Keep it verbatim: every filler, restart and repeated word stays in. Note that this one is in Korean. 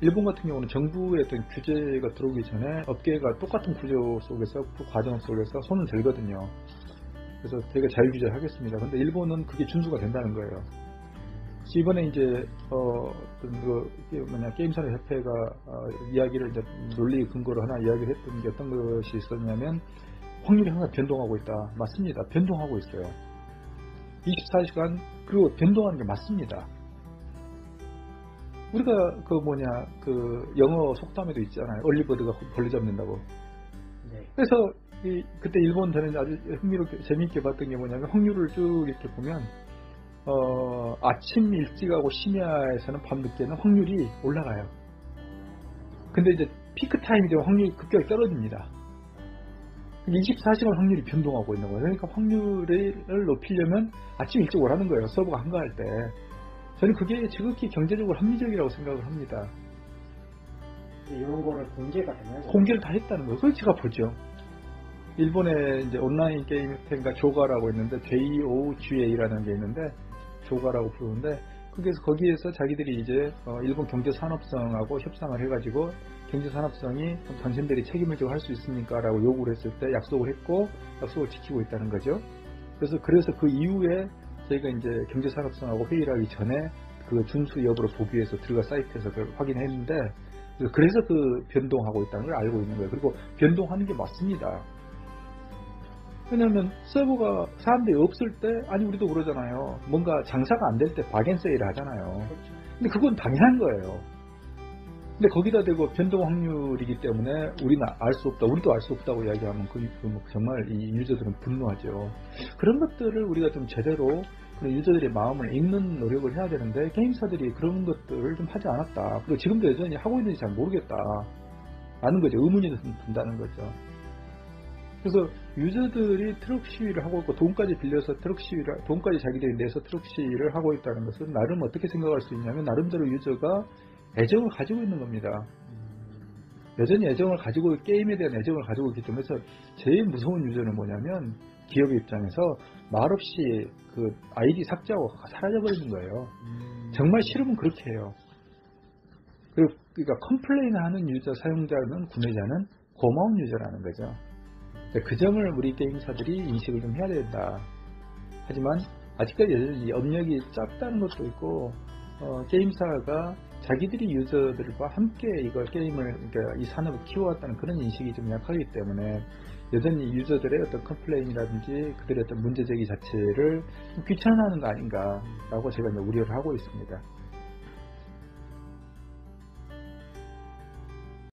일본 같은 경우는 정부의 어떤 규제가 들어오기 전에 업계가 똑같은 구조 속에서 그 과정 속에서 손을 들거든요. 그래서 되게 자유규제를 하겠습니다. 근데 일본은 그게 준수가 된다는 거예요. 이번에 이제 어 어떤 그 뭐냐 게임산업 협회가 어, 이야기를 이제 논리 근거로 하나 이야기를 했던 게 어떤 것이 있었냐면 확률이 항상 변동하고 있다. 맞습니다. 변동하고 있어요. 이십사 시간 그리고 변동하는 게 맞습니다. 우리가 그 뭐냐 그 영어 속담에도 있잖아요. 얼리버드가 벌레 잡는다고. 네. 그래서 이 그때 일본 저는 아주 흥미롭게 재미있게 봤던 게 뭐냐면 확률을 쭉 이렇게 보면 어 아침 일찍하고 심야에서는 밤 늦게는 확률이 올라가요. 근데 이제 피크 타임이 되면 확률이 급격히 떨어집니다. 이십사 시간 확률이 변동하고 있는 거예요. 그러니까 확률을 높이려면 아침 일찍 오라는 거예요. 서버가 한가할 때. 저는 그게 지극히 경제적으로 합리적이라고 생각을 합니다. 이런 거를 공개가 되나요? 공개를 다 했다는 거예요. 그걸 제가 보죠. 일본의 이제 온라인 게임 협회인가 조가라고 있는데 조가라는 게 있는데 조가라고 부르는데 거기에서 거기에서 자기들이 이제 어, 일본 경제산업성하고 협상을 해가지고 경제산업성이 당신들이 책임을 지고 할 수 있습니까라고 요구를 했을 때 약속을 했고 약속을 지키고 있다는 거죠. 그래서 그래서 그 이후에 저희가 이제 경제산업성하고 회의를 하기 전에 그 준수 여부를 보기 위해서 들어가 사이트에서 그걸 확인했는데 그래서 그 변동하고 있다는 걸 알고 있는 거예요. 그리고 변동하는 게 맞습니다. 왜냐하면 서버가 사람들이 없을 때 아니 우리도 그러잖아요. 뭔가 장사가 안 될 때 박앤세일을 하잖아요. 그렇죠. 근데 그건 당연한 거예요. 근데 거기다 대고 변동 확률이기 때문에 우리는 알 수 없다. 우리도 알 수 없다고 이야기하면 그, 그 정말 이 유저들은 분노하죠. 그런 것들을 우리가 좀 제대로 유저들의 마음을 읽는 노력을 해야 되는데 게임사들이 그런 것들을 좀 하지 않았다. 그리고 지금도 여전히 하고 있는지 잘 모르겠다. 라는 거죠. 의문이 든다는 거죠. 그래서 유저들이 트럭 시위를 하고 있고 돈까지 빌려서 트럭 시위를 돈까지 자기들이 내서 트럭 시위를 하고 있다는 것은 나름 어떻게 생각할 수 있냐면 나름대로 유저가 애정을 가지고 있는 겁니다. 여전히 애정을 가지고 게임에 대한 애정을 가지고 있기 때문에 제일 무서운 유저는 뭐냐면 기업의 입장에서 말없이 그 아이디 삭제하고 사라져버리는 거예요. 정말 싫으면 그렇게 해요. 그리고 그러니까 컴플레인을 하는 유저 사용자는 구매자는 고마운 유저라는 거죠. 그 점을 우리 게임사들이 인식을 좀 해야 된다. 하지만 아직까지 여전히 업력이 짧다는 것도 있고 어, 게임사가 자기들이 유저들과 함께 이걸 게임을 그러니까 이 산업을 키워왔다는 그런 인식이 좀 약하기 때문에 여전히 유저들의 어떤 컴플레인이라든지 그들의 어떤 문제 제기 자체를 귀찮아하는 거 아닌가라고 제가 이제 우려를 하고 있습니다.